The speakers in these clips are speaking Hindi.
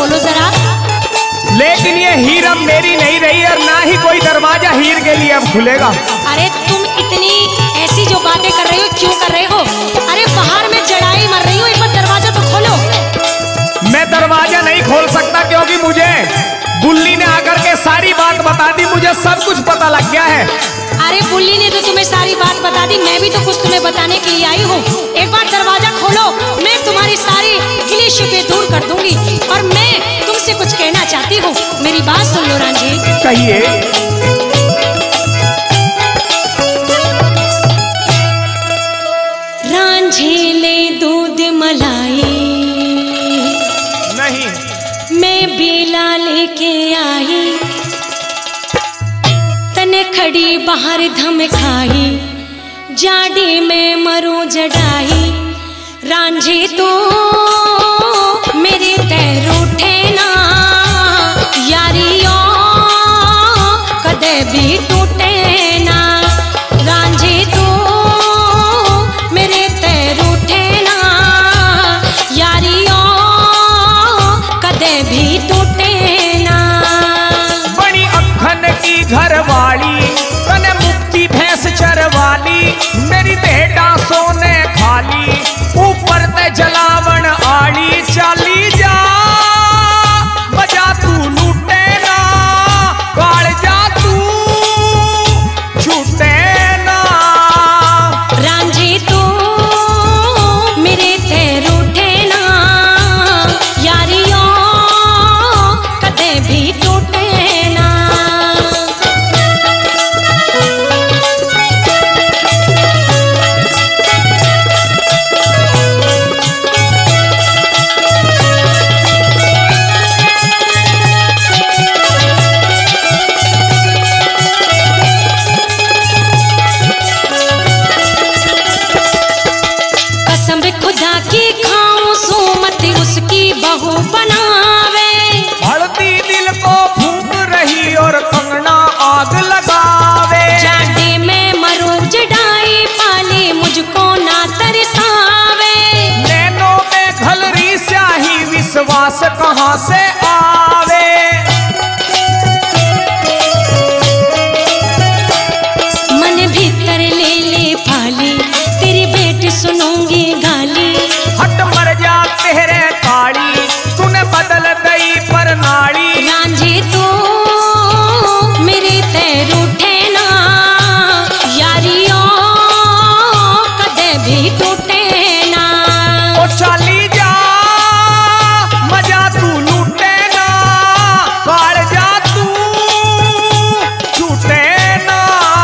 खोलो जरा। लेकिन ये हीर अब मेरी नहीं रही और ना ही कोई दरवाजा हीर के लिए अब खुलेगा। अरे तुम इतनी ऐसी जो बातें कर रहे हो क्यों कर रहे हो? अरे बाहर में जड़ाई मर रही हो, एक बार दरवाजा तो खोलो। मैं दरवाजा नहीं खोल सकता क्योंकि मुझे बुल्ली ने आकर के सारी बात बता दी, मुझे सब कुछ पता लग गया है। अरे बुल्ली ने तो तुम्हें सारी बात बता दी, मैं भी तो कुछ तुम्हें बताने के लिए आई हूँ। एक बार दरवाजा खोलो, मैं तुम्हारी सारी गिली शिकवे दूर कर दूंगी। और मैं तुमसे कुछ कहना चाहती हूँ, मेरी बात सुन लो रांझी। कहिए। रांझी ले दूध मलाई नहीं, मैं बेला लेके आई, तने खड़ी बाहर धमकाई, जाड़ी में मरो जड़ाई। रांझी तो मेरे पैर उठे ना, यारियों कदे भी टूटे ना। रांझी तो मेरे पैर उठे ना, यारियों कदे भी टूटे ना। बड़ी अखन की घरवाली, कने मुक्ति भैंस चरवाली, मेरी भेड़ा सोने खाली, ऊपर ते जलावन आड़ी। चाली जा बजा तू लूटे ना, काल जा तू छूटे ना। रांझी तो मेरे पैर उठे ना, यारियों कदे भी टूटे ना। कसम खुदा की खाऊं सो मत उसकी बहू बनावे। हल्दी दिल को फूंक रही और कंगना आग लगावे। जाड़े में मरो जड़ाई, पाले मुझको ना तरसावे। नैनों में घलरी स्याही, विश्वास कहाँ से आवे। मन भीतर ले ले फाली, तेरी बेटी सुनूंगी गाली। हट मर जा तेरे काली, तूने बदल दई पर नाड़ी। रांझी तो मेरे पैर उठे ना, यारियों कदे भी टूटे ना। ओ चाली जा मजा तू लूटे ना, काल जा तू छूटे ना।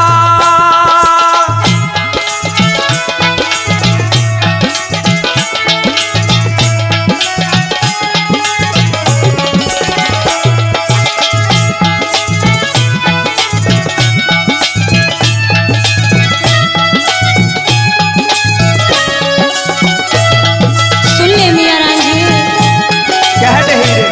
सुन ले मियां रांझी, कह दे हीरे।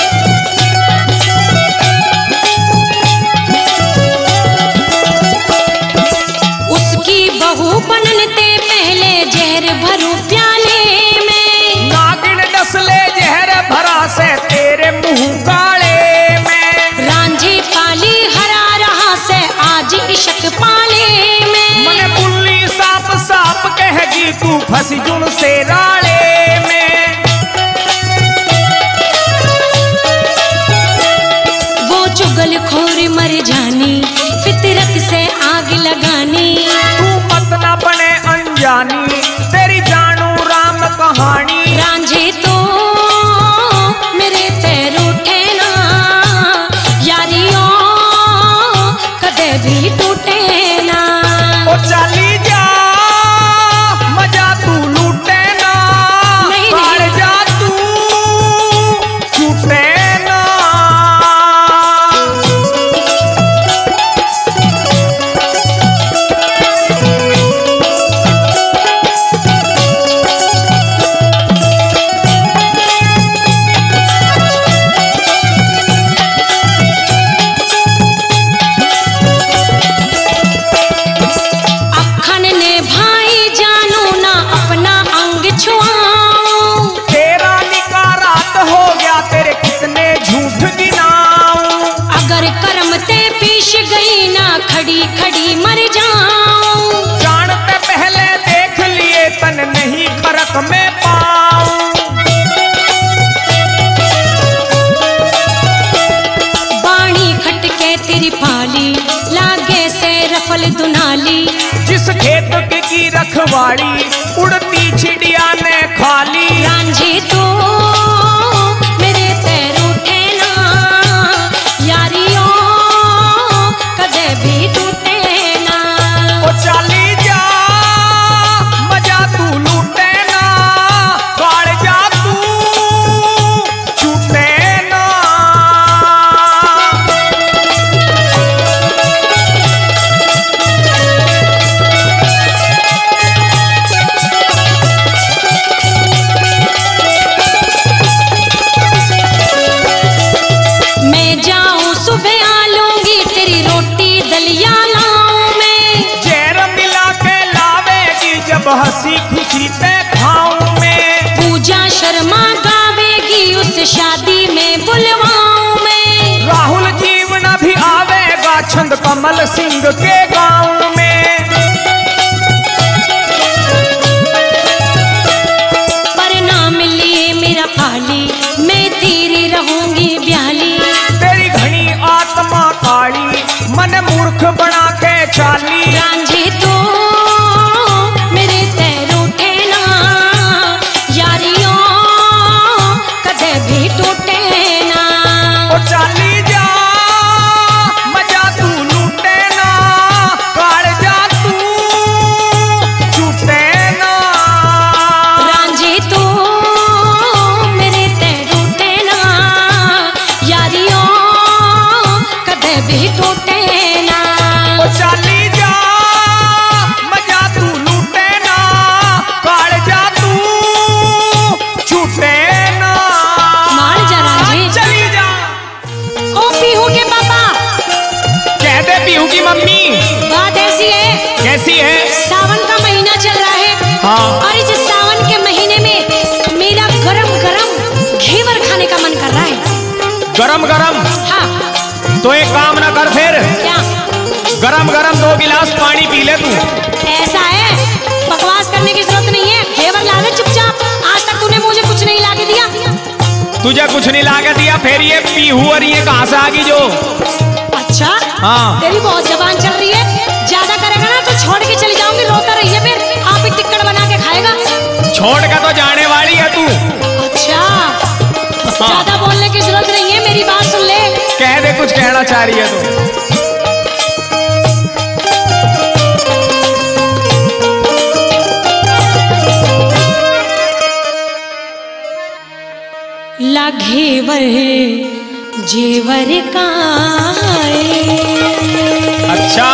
उसकी बहू बनने पहले जहर भरू प्याले में। नागिन डसले जहर भरा से तेरे मुंह काले में। रांझी पाली हरा रहा से आज इश्क पाले में। मने बुल्ली साप साप कहेगी, तू फंसी जुन से राले में। वो चुगल खोर मर जानी, फितरत से आग लगानी। तू मत ना बने अनजानी, तेरी जानू राम कहानी। रांझी तो मेरे पैर उठे ना, यारियों कदे भी टूटे ना। ओ चाली जा मजा तू लूटे ना, नहीं, काल नहीं। जा तू छूटे ना। खड़ी खड़ी मर जाऊं। जानते पहले देख लिए तन नहीं फर्क में पाऊं। बाणी खटके तेरी पाली लागे से रफल दुनाली। जिस खेत की रखवाड़ी उड़ती चिड़िया ने खाली। रांझी तो मेरे पैर उठे ना यारियों कदे भी टूटे ना। ओ चाली जा मजा तू लूटे ना काल जा तू छूटे ना। मैं जाऊं सुबह आ लूंगी तेरी रोटी दलिया लाऊं मैं। जहर मिला के लावेगी जब हंसी खुशी ते खाऊं मैं। पूजा शर्मा गावेगी उस शादी में बुलवाऊं मैं। राहुल जीवना भी आवेगा छंद कमल सिंह के गांव में। पर ना मिलिए मेरा पाली मैं तेरी रहूंगी ब्याली। तेरी घनी आत्मा काली मन मूर्ख बना के चाली। रांझे तो मेरे पैर उठे ना यारियों कदे भी टूटे ना। ओ चाली जा मजा तू लूटे ना काल जा तू छूटे ना। रांझे तो मेरे पैर उठे ना यारियों कदे भी टूटे ना। ओ चाली जा मजा तू लूटे ना काल जा तू छूटे ना। मान जा रांझे। चली जा। ओ पीहू के पापा कह दे पीहू की मम्मी। बात ऐसी है कैसी है? सावन का महीना चल रहा है। हाँ। और इस सावन के महीने में मेरा गरम गरम घेवर खाने का मन कर रहा है। गरम गरम हाँ। तो एक काम ना कर फिर क्या? गरम गरम 2 गिलास पानी पी ले तू। ऐसा है? बकवास करने की जरूरत नहीं है, घेवर ला दे चुपचाप। आज तक तूने मुझे कुछ नहीं ला के दिया। तुझे कुछ नहीं लाके दिया फिर ये पीहू और ये कहाँ से आ गई जो? अच्छा। हाँ। तेरी बहुत जबान चल रही है, ज्यादा करेगा ना तो छोड़ के चली जाऊंगी। रोता रहिए फिर आप ही टिक्कड़ बना के खाएगा। छोड़ के तो जाने वाली है तू। अच्छा। ज्यादा बोलने की जरूरत नहीं है, मेरी बात सुन ले। कह दे कुछ कहना चाह रही है तू। ला घेवर जेवर का है। अच्छा।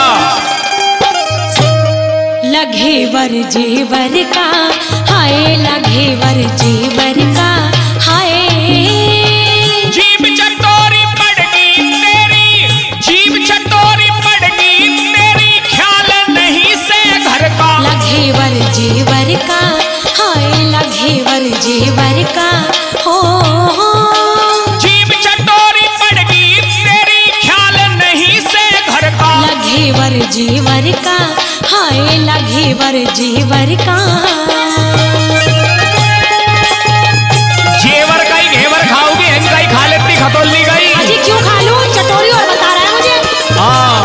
ला घेवर जेवर का हाय, ला घेवर जेवर का हाय। जीभ चटोरी पड़गी तेरी, जीभ चटोरी पड़गी तेरी, ख्याल नहीं से घर का। ला घेवर जेवर का हाय, ला घेवर जेवर का हो। जीभ चटोरी पड़गी तेरी, ख्याल नहीं से घर का। ला घेवर जेवर का हाय, ला घेवर जेवर का। जेवर का ही घेवर खाओगी, इनका ही खा लेती खतोलनी गई। अजी क्यों खा लूं? चटोरी और बता रहा है मुझे। हाँ।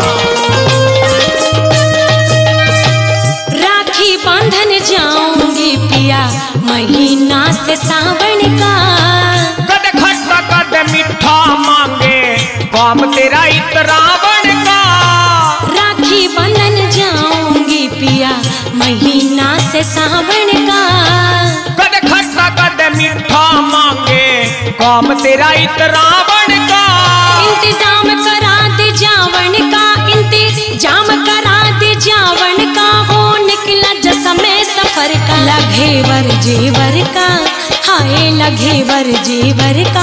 राखी बांधन जाऊंगी पिया महीना से सावन का। कद खट्टा कद मीठा मांगे काम तेरा इतरावण का। राखी बंधन जाऊंगी पिया महीना से सावन का। कद खट्टा कद मीठा मांगे काम तेरा इतरावण का। इंतजाम करा दे जावन का, इंतजाम करा दे जावन का। हो निकला जसमे सफर का। लगेवर जेवर का हाय, लगेवर जेवर का।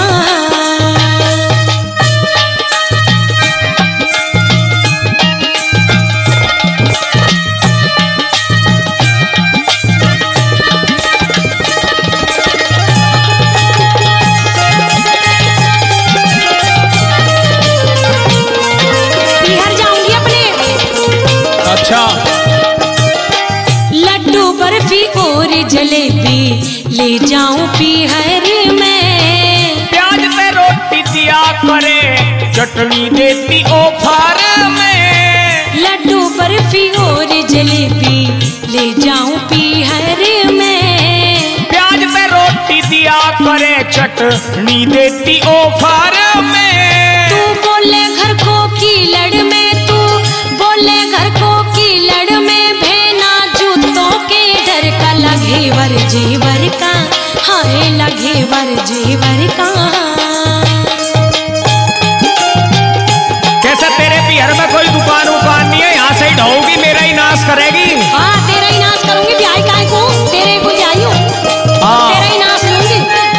बिहार जाऊंगी अपने अच्छा। लड्डू बर्फी और जलेबी ले जाऊं पीहर में। प्याज पे रोटी दिया करे, चटनी देती ऑफर में। लड्डू बर्फी और जलेबी ले जाऊं पीहर में। प्याज पे रोटी दिया करे, चटनी देती ऑफर में। तू बोले घर को की लड़ में, तू बोले घर को की लड़ में, भेना जूतों के डर का लगे वर जेवर का, हाय लगे वर जेवर का। कैसे तेरे पियर में कोई दुकान उकान नहीं है, यहाँ से ही ढोगी मेरा ही नाश करेगी। हाँ तेरा ही नाश करूंगी, ब्याह काय को तेरे को ब्याही हो, तेरा ही नाश लूंगी।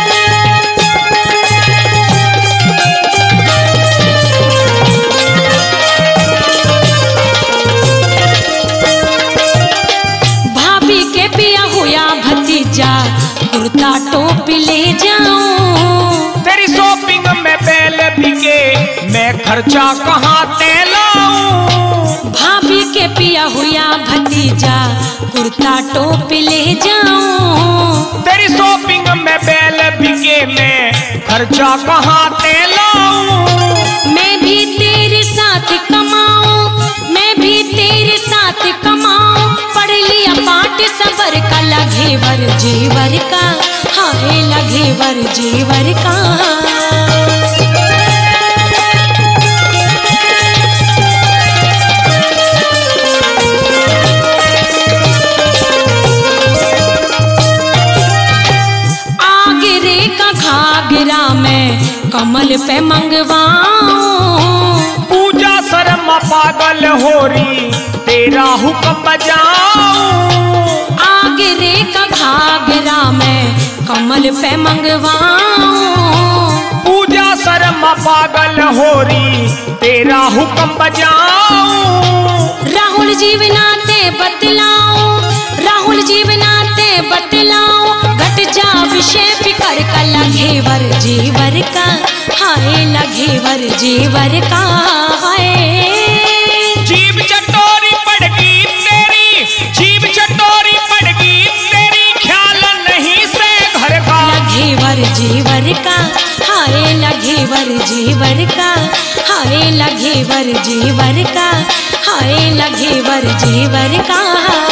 भाभी के पिया हुआ भतीजा कुर्ता टोपी ले जाऊं। तेरी शॉपिंग में बैल बिके, मैं खर्चा कहाँ ते लाऊं। भाभी के पिया हुआ भतीजा कुर्ता टोपी ले जाऊं। तेरी शॉपिंग में बैल बिके, मैं खर्चा कहाँ ते लाऊं। मैं भी तेरे साथ कमाऊं, मैं भी तेरे साथ कमाऊं। पढ़ लिया पाठ सबर का, लगे वर जेवर का, हाय लगे वर जेवर का। आगरे का घाघरा में कमल पे मंगवाऊं। पूजा शर्मा पागल हो रही, तेरा हुक्म बजाऊं। आगरे का घाघरा में कमल पे मंगवाऊं। पूजा शर्मा पागल हो रही, तेरा हुक्म बजाऊं। राहुल जीवनाते बतलाऊं, राहुल जीवनाते बतलाऊं। घट जा विषय फिकर का, लगे वर जेवर का, हाय लगे वर जेवर का। हाय जीभ चटोरी पड़गी तेरी, जीभ चटोरी पड़गी तेरी, ख्याल नहीं से घर का। लगे वर जेवर का, हाय लगे वर जेवर का, हाय लगे वर जेवर का, हाय लगे वर जेवर का।